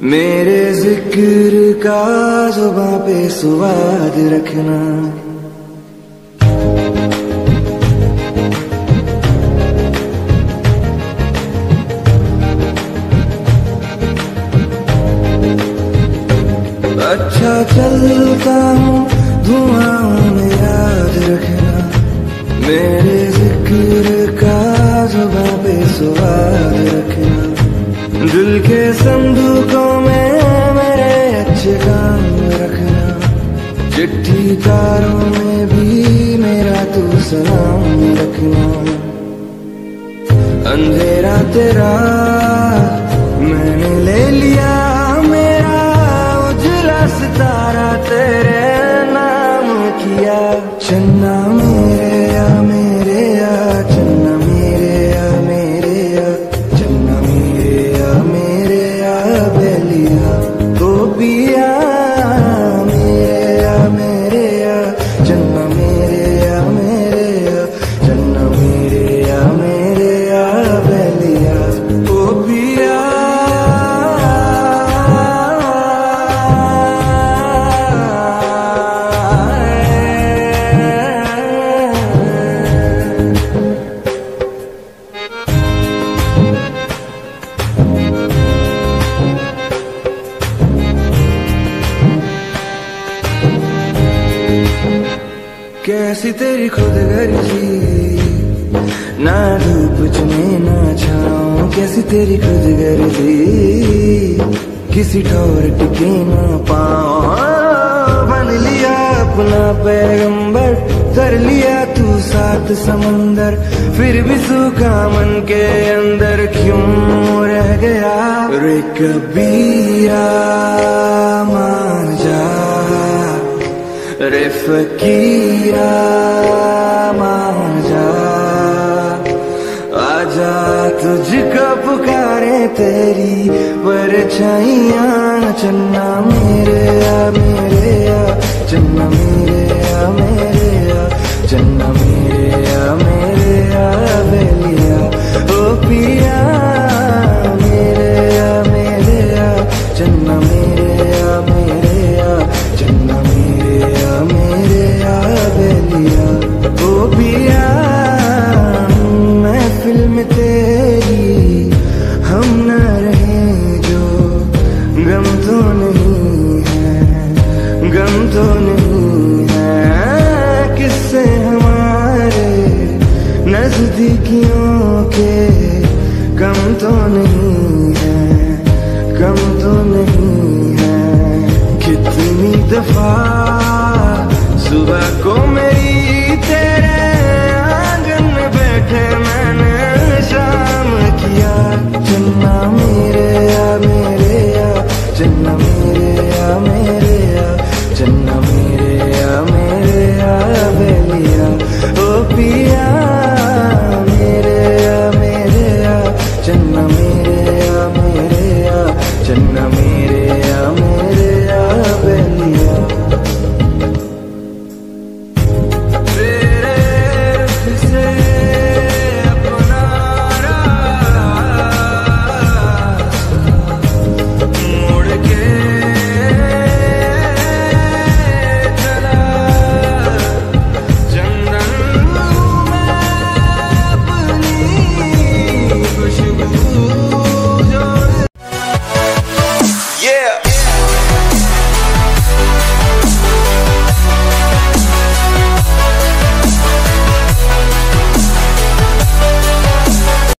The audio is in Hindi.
मेरे जिक्र का जुबां पे स्वाद रखना। अच्छा चलता हूँ धुआं में याद रखना। मेरे जिक्र का जुबां पे स्वाद रखना। दिल के संदूकों में मेरे अच्छे काम रखना। चिट्ठी तारों में भी मेरा तू सलाम रखना। अंधेरा तेरा मैंने ले लिया, मेरा उजला सितारा तेरे नाम किया। चन्ना मेरे या मेरे या, चन्ना मेरे या मेरे या, चन्ना मेरे या मेरे या बेलिया। तो पिया मेरे या मेरे या, चन्ना मेरे या मेरे या, चन्ना मेरे या मेरे या बेलिया। तो पिया कैसी तेरी खुदगर्जी, ना धूप चुने ना छाँव। कैसी तेरी खुदगर्जी, किसी ठौर टिके ना पाँव। बन लिया अपना पैगंबर, कर लिया तू सात समंदर। फिर भी सूखा मन के अंदर क्यों रह गया। रे कबीरा मान जा, रे फकीरा मान जा। आजा तुझको पुकारे तेरी परछाइयाँ। चन्ना मेरे या मेरे या, चन्ना मेरे या मेरे या, चन्ना मेरे या मेरे या बेलिया। ओ पिया मेरे या मेरे या, चन्ना मेरे या मेरे या, चन्ना मेरे या मेरे या बेलिया। ओ पिया महफिल में तेरी हम न रहे जो, गम तो नहीं है, गम तो नहीं है। किससे हमारे नजदीकियों के कम तो नहीं है, कम तो नहीं है। कितनी दफा सुबह को मेरी तेरे